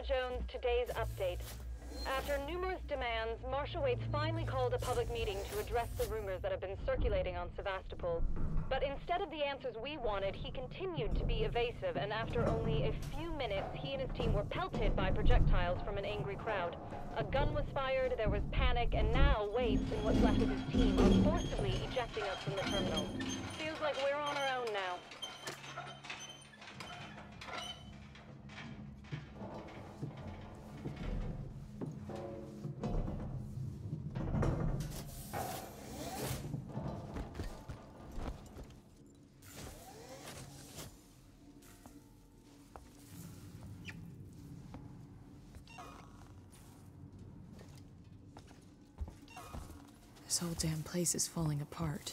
Jones, today's update. After numerous demands, Marshal Waits finally called a public meeting to address the rumors that have been circulating on Sevastopol. But instead of the answers we wanted, he continued to be evasive, and after only a few minutes, he and his team were pelted by projectiles from an angry crowd. A gun was fired, there was panic, and now Waits and what's left of his team are forcibly ejecting us from the terminal. Feels like we're on our own now. This whole damn place is falling apart.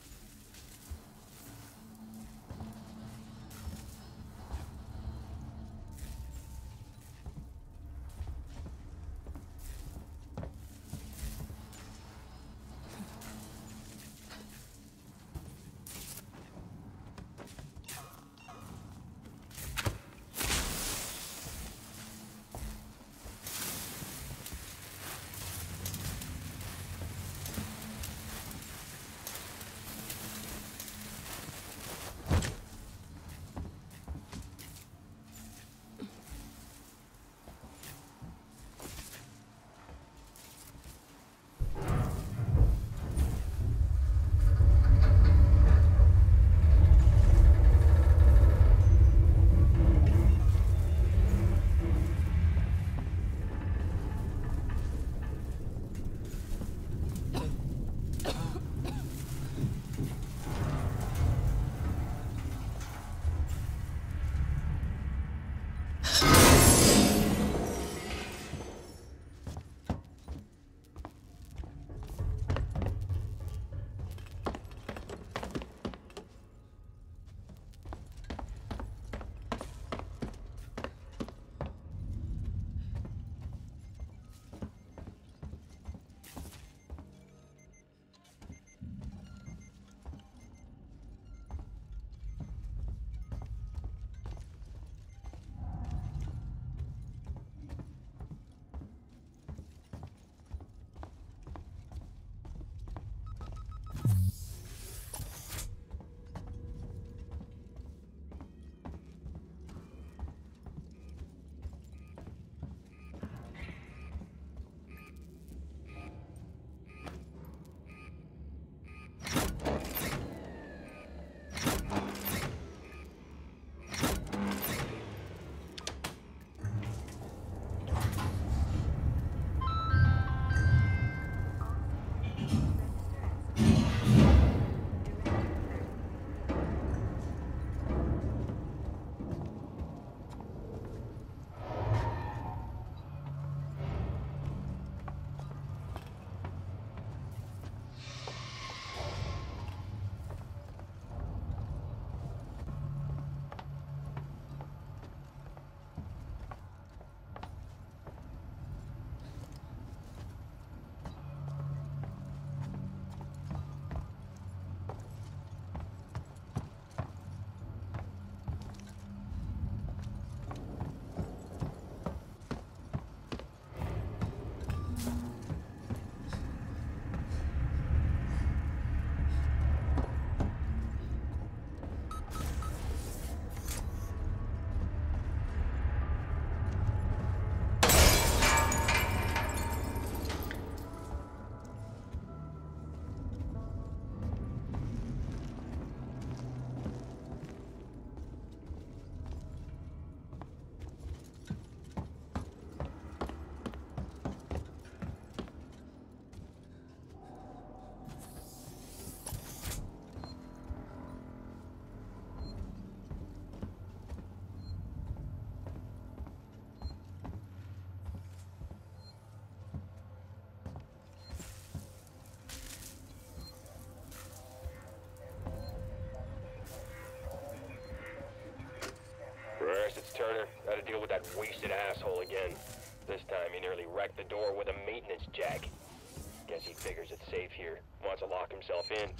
It's Turner. Gotta deal with that wasted asshole again. This time he nearly wrecked the door with a maintenance jack. Guess he figures it's safe here. Wants to lock himself in.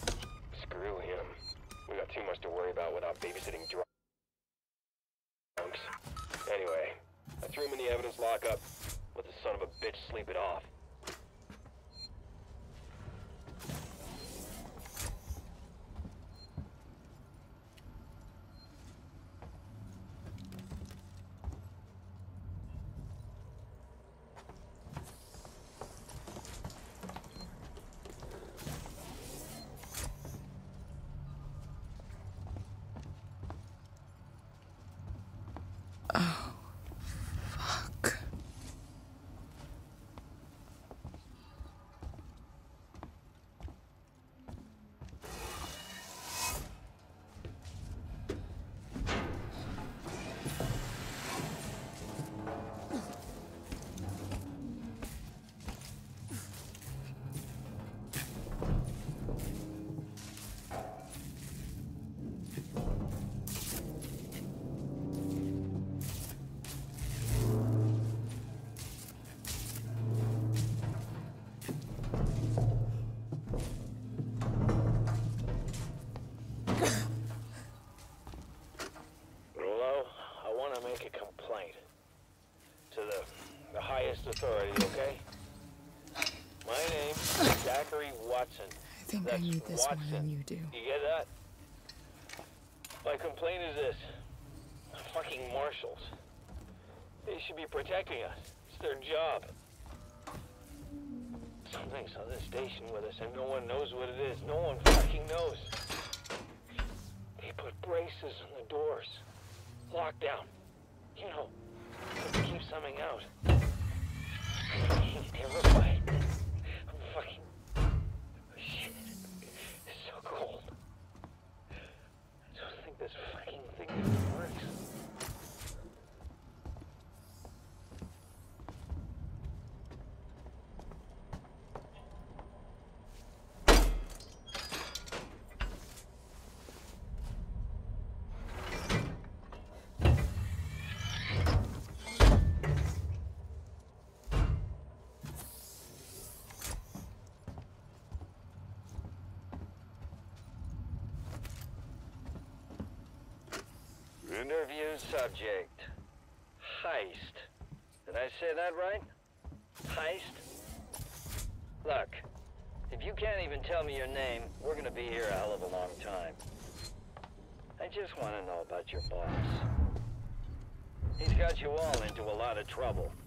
Screw him. We got too much to worry about without babysitting drunks. Anyway, I Threw him in the evidence lockup. Let the son of a bitch sleep it off. Oh, fuck. Authority, okay? My name's Zachary Watson. I think I need this more than you do. You get that? My complaint is this. Fucking marshals. They should be protecting us. It's their job. Something's on this station with us and no one knows what it is. No one fucking knows. They put braces on the doors. Lockdown. You know, to keep something out. I'm terrified. I'm fucking... Shit. It's so cold. I don't think this fucking thing even works. Interview subject. Heist. Did I say that right? Heist? Look, if you can't even tell me your name, we're gonna be here a hell of a long time. I just want to know about your boss. He's got you all into a lot of trouble.